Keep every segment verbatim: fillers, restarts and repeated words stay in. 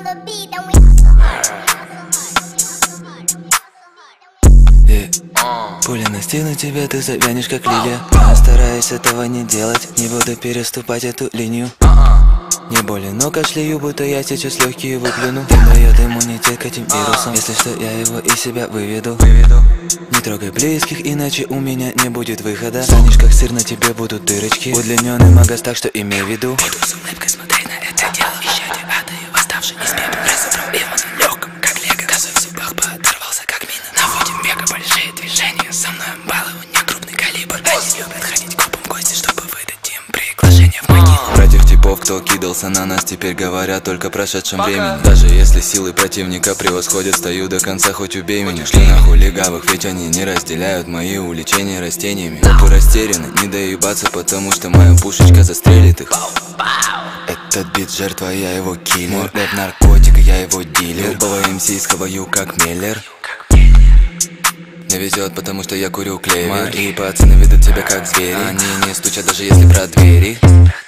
Пуля настигнет тебя, ты завянешь как лилия. Я стараюсь этого не делать, не буду переступать эту линию. Не болен, но кашляю, будто я сейчас легкие выплюну. Ты дает иммунитет к этим вирусам. Если что, я его из себя выведу. Не трогай близких, иначе у меня не будет выхода. Станешь как сыр, на тебе будут дырочки. Удлиненный магаз, так что имей в виду. Буду с улыбкой смотреть на это дело. Исчадие ада и восставший из пепла. Разобрал его на легком, как лего. Косой в зубах подорвался, как мина. Наводим века большие движения. Со мной баллы, у них крупный калибр. Они любят ходить копом в гости, чтобы выдать им приглашение в могилу. Про тех типов, кто кидался на нас, теперь говорят только о прошедшем времени. Даже если силы противника превосходят, стою до конца, хоть убей меня. Шли нахуй легавых, ведь они не разделяют мои увлечения растениями. Копы растеряны, не доебаться, потому что моя пушечка застрелит их. Этот бит жертва, я его киллер. Рэп наркотик, я его дилер. Любого эм си схаваю как Миллер. Мне везет, потому что я курю клевер. И пацаны ведут себя как звери. Они не стучат, даже если про двери.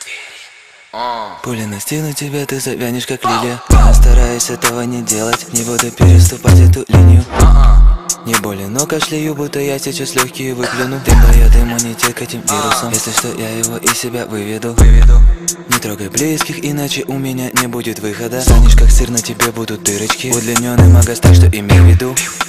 Пуля настигнет тебя, ты завянешь как лилия. Я стараюсь этого не делать, не буду переступать эту линию. Не болен, но кашляю, будто я сейчас легкие выплюну. Ты дает иммунитет к этим вирусам. Если что, я его из себя выведу. Не трогай близких, иначе у меня не будет выхода. Станешь как сыр, на тебе будут дырочки. Удлиненный магаз, так что имей в виду.